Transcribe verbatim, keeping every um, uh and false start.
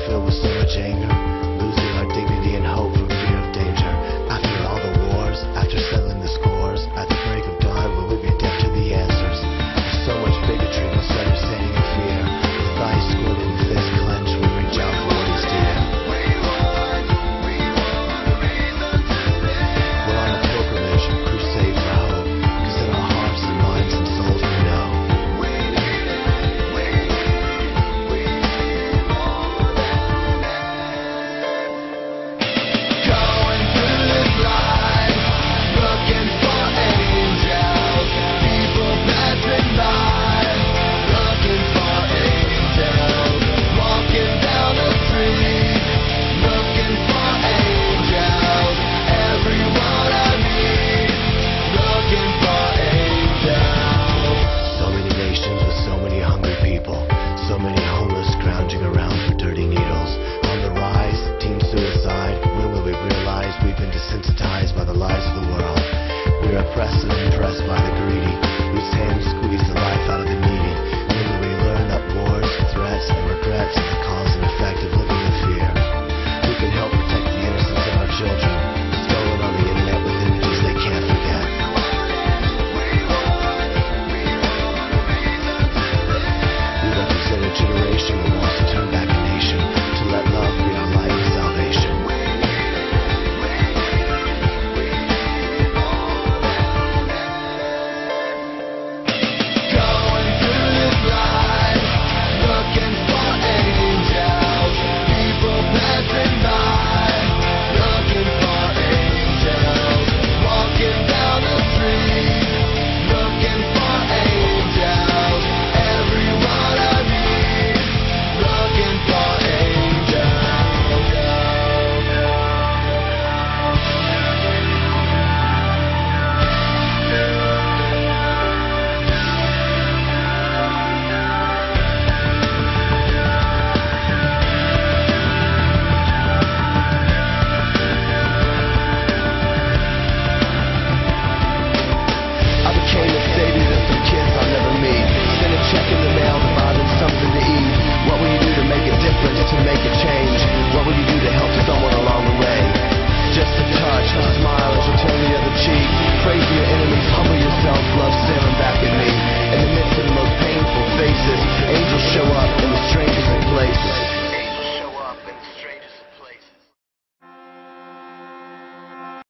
filled with so much anger, losing our dignity and hope from fear of danger. After all the wars, after settling the scores, at the break of dawn will we be deaf to the answers. There's so much bigotry, misunderstanding and fear. With thighs schooled and fists clenched, we reach out for what is dear. We're on a pilgrimage, a crusade for hope, because in our hearts and minds and souls we know. So many homeless scrounging around for dirty needles. On the rise, teen suicide. When will we realize we've been desensitized by the lies of the world? We're oppressed and